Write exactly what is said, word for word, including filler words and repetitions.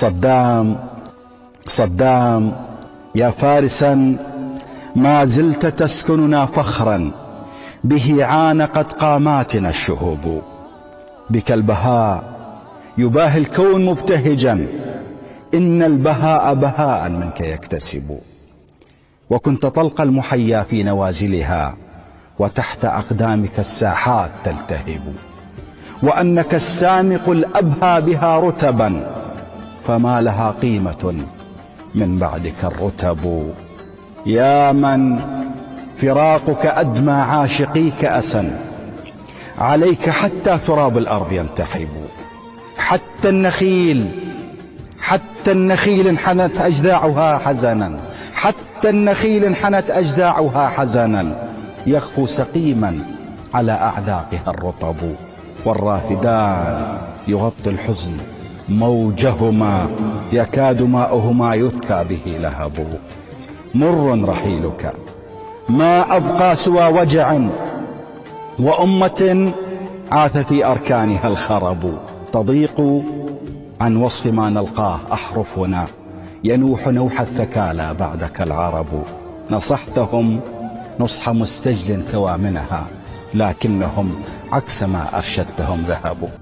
صدام صدام يا فارسا ما زلت تسكننا فخرا، به عانقت قاماتنا الشهوب. بك البهاء يباهي الكون مبتهجا، إن البهاء بهاء منك يكتسب. وكنت طلق المحيا في نوازلها، وتحت أقدامك الساحات تلتهب. وأنك السامق الأبهى بها رتبا، فما لها قيمة من بعدك الرتب. يا من فراقك أدمى عاشقيك أسا، عليك حتى تراب الأرض ينتحب. حتى النخيل حتى النخيل انحنت أجذاعها حزنا، حتى النخيل انحنت أجذاعها حزنا، يخفو سقيما على أعذاقها الرطب. والرافدان يغطي الحزن موجهما، يكاد ماؤهما يثكى به لهب. مر رحيلك ما أبقى سوى وجع، وأمة عاث في أركانها الخرب. تضيق عن وصف ما نلقاه أحرفنا، ينوح نوح الثكالى بعدك العرب. نصحتهم نصح مستجل ثوامنها، لكنهم عكس ما أرشدتهم ذهبوا.